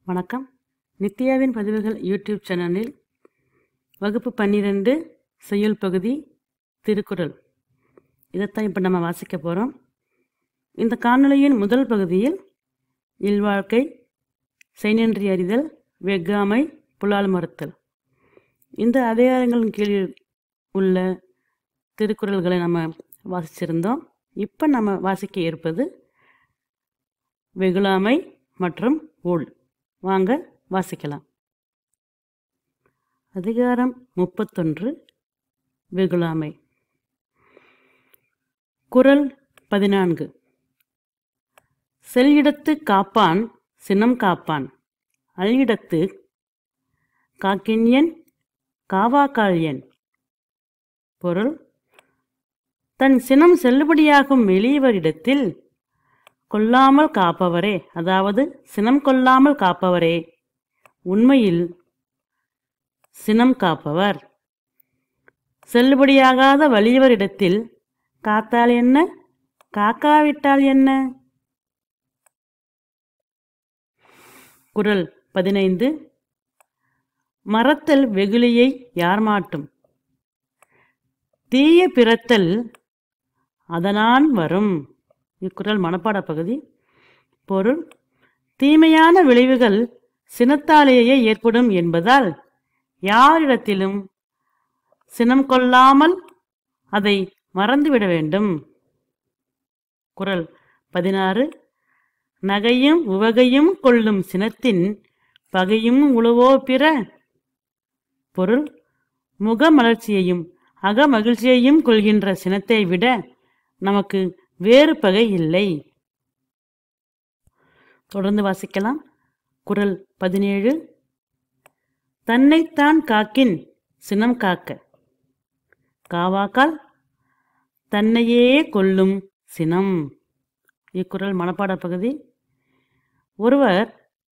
வணக்கம். நித்யாவின் பதிவுகள் யூடியூப் சேனலில் வகுப்பு 12 செய்யுள் பகுதி திருக்குறள். இதைத்தான் இப்போ நம்ம வாசிக்க போகிறோம். இந்த காணொளியின் முதல் பகுதியில் இல்வாழ்க்கை, செய்நன்றி அறிதல், வெஃகாமை, புலால் மறுத்தல் இந்த அதிகாரங்களின் கீழ் உள்ள திருக்குறள்களை நம்ம வாசிச்சிருந்தோம். இப்போ நம்ம வாசிக்க இருப்பது வெகுளாமை மற்றும் ஊழ். வாங்க வாசிக்கலாம். அதிகாரம் 31 வெகுளாமை. குறள் 14. செல்லிடத்து காப்பான் சினம் காப்பான், அல்லிடத்து காக்கின்யன் காவாக்கால். பொருள்: தன் சினம் செல்லுபடியாகும் எளியவரிடத்தில் கொல்லாமல் காப்பவரே, அதாவது சினம் கொள்ளாமல் காப்பவரே உண்மையில் சினம் காப்பவர். செல்லுபடியாகாத வலியவரிடத்தில் காத்தால் என்ன, காக்காவிட்டால் என்ன? குறள் 15. மறத்தல் வெகுளியை யார் மாட்டும், தீய பிறத்தல் அதனான் வரும். இக்குறள் மனப்பாட பகுதி. பொருள்: தீமையான விளைவுகள் சினத்தாலேயே ஏற்படும் என்பதால் யாரிடத்திலும் சினம் கொள்ளாமல் அதை மறந்துவிட வேண்டும். குறள் 16. நகையும் உவகையும் கொள்ளும் சினத்தின் பகையும் உளவோ பிற. பொருள்: முகமலர்ச்சியையும் அகமகிழ்ச்சியையும் கொள்கின்ற சினத்தை விட நமக்கு வேறு பகை இல்லை. தொடர்ந்து வாசிக்கலாம். குறள் 17. தன்னைத்தான் காக்கின் சினம் காக்க, காவாக்கால் தன்னையே கொல்லும் சினம். இக்குறள் மனப்பாட பகுதி. ஒருவர்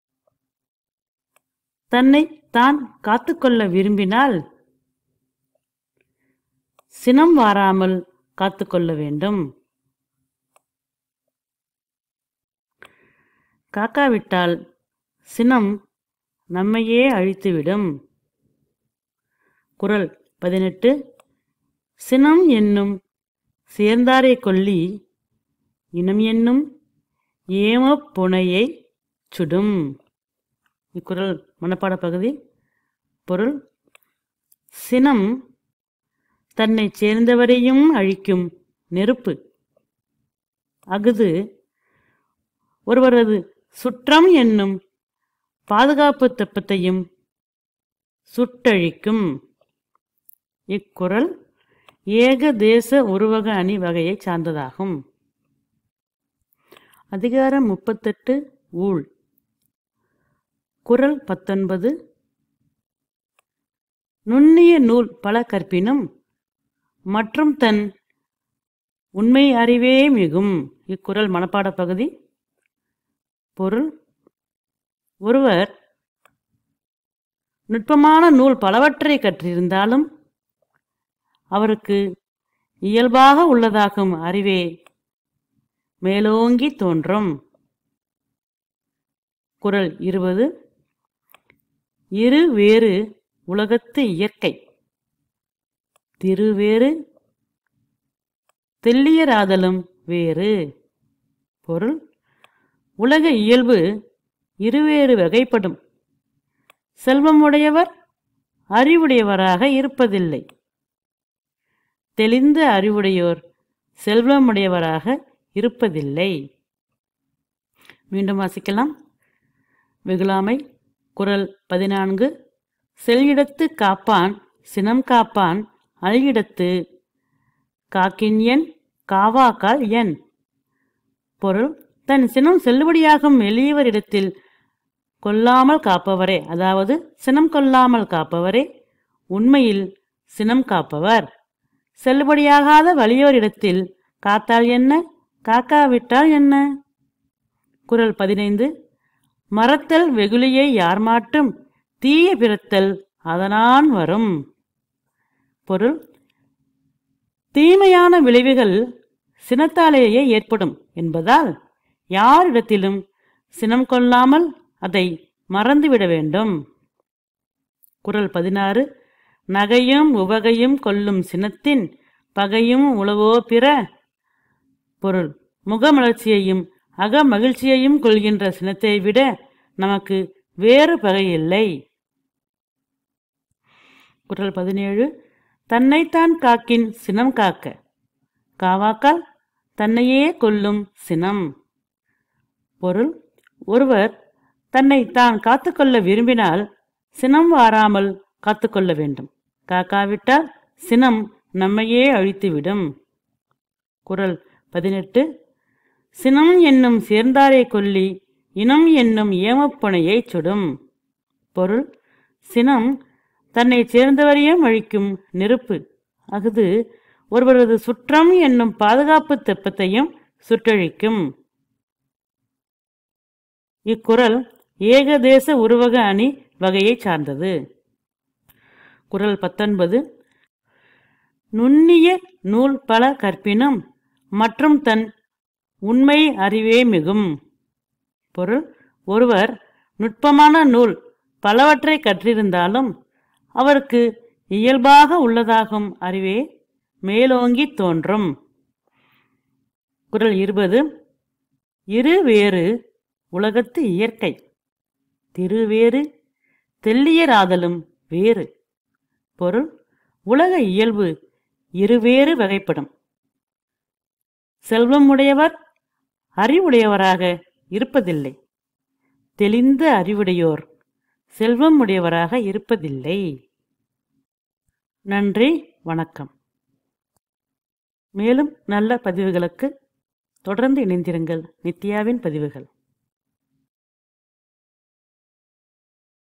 தன்னை தான் காத்துக்கொள்ள விரும்பினால் சினம் வாராமல் காத்துக்கொள்ள வேண்டும். காக்காவிட்டால் சினம் நம்மையே அழித்துவிடும். குறள் 18. சினம் என்னும் சேர்ந்தாரை கொல்லி, இனம் என்னும் ஏமப் புனையை சுடும். இக்குறள் மனப்பாட பகுதி. பொருள்: சினம் தன்னை சேர்ந்தவரையும் அழிக்கும் நெருப்பு. அஃது ஒருவரது சுற்றம் என்னும் பாதுகாப்பு தெப்பத்தையும் சுட்டழிக்கும். இக்குறள் ஏக தேச உருவக அணி வகையை சார்ந்ததாகும். அதிகாரம் 38 ஊழ். குறள் 19. நுண்ணிய நூல் பல கற்பினும் மற்றும் தன் உண்மை அறிவே மிகும். இக்குறள் மனப்பாட பகுதி. பொருள்: ஒருவர் நுட்பமான நூல் பலவற்றை கற்றிருந்தாலும் அவருக்கு இயல்பாக உள்ளதாகும் அறிவே மேலோங்கி தோன்றும். குறள் 20. இரு வேறு உலகத்து இயற்கை, திருவேறு தெல்லியராதலும் வேறு. பொருள்: உலக இயல்பு இருவேறு வகைப்படும். செல்வமுடையவர் அறிவுடையவராக இருப்பதில்லை. தெளிந்த அறிவுடையோர் செல்வமுடையவராக இருப்பதில்லை. மீண்டும் வாசிக்கலாம். வெகுளாமை. குறள் 14. செல்லிடத்து காப்பான் சினம் காப்பான், அல்லிடத்து காக்கின்யன் காவாக்கால். பொருள்: தன் சினம் செல்லுபடியாகும் எளியவரிடத்தில் கொல்லாமல் காப்பவரே, அதாவது சினம் கொள்ளாமல் காப்பவரே உண்மையில் சினம் காப்பவர். செல்லுபடியாகாத வலியோரிடத்தில் காத்தால் என்ன, காக்காவிட்டால் என்ன? குறள் 15. மறத்தல் வெகுளியை யார் மாட்டும், தீய பிறத்தல் அதனான் வரும். பொருள்: தீமையான விளைவுகள் சினத்தாலேயே ஏற்படும் என்பதால் யாரிடத்திலும் சினம் கொள்ளாமல் அதை மறந்துவிட வேண்டும். குறள் 16. நகையும் உவகையும் கொள்ளும் சினத்தின் பகையும் உளவோ பிற. பொருள்: முகமலர்ச்சியையும் அக மகிழ்ச்சியையும் கொள்கின்ற சினத்தை விட நமக்கு வேறு பகையில்லை. குறள் 17. தன்னைத்தான் காக்கின் சினம் காக்க. காவாக்கால் தன்னையே கொல்லும் சினம். பொருள்: ஒருவர் தன்னை தான் காத்துக்கொள்ள விரும்பினால் சினம் வாராமல் காத்துக்கொள்ள வேண்டும். காக்காவிட்டால் சினம் நம்மையே அழித்துவிடும். குறள் 18. சினம் என்னும் சேர்ந்தாரை கொல்லி இனம் என்னும் ஏமப்புனையை சுடும். பொருள்: சினம் தன்னை சேர்ந்தவரையும் அழிக்கும் நெருப்பு. அஃது ஒருவரது சுற்றம் என்னும் பாதுகாப்பு தெப்பத்தையும் சுட்டழிக்கும். இக்குறள் ஏகதேச உருவக அணி வகையை சார்ந்தது. குறள் 19. நுண்ணிய நூல் பல கற்பினும் மற்றும் தன் உண்மை அறிவே மிகும். பொருள்: ஒருவர் நுட்பமான நூல் பலவற்றை கற்றிருந்தாலும் அவருக்கு இயல்பாக உள்ளதாகும் அறிவே மேலோங்கி தோன்றும். குறள் 20. இரு வேறு உலகத்து இயற்கை திருவேறு தெல்லியராதலும் வேறு. பொருள்: உலக இயல்பு இருவேறு வகைப்படும். செல்வம் உடையவர் அறிவுடையவராக இருப்பதில்லை. தெளிந்த அறிவுடையோர் செல்வம் உடையவராக இருப்பதில்லை. நன்றி, வணக்கம். மேலும் நல்ல பதிவுகளுக்கு தொடர்ந்து இணைந்திருங்கள். நித்யாவின் பதிவுகள்.